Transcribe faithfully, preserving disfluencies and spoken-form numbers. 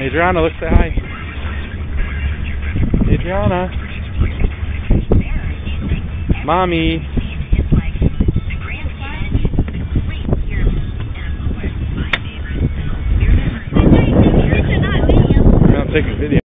Adriana, let's say hi. Adriana. Mommy. I'm taking a video.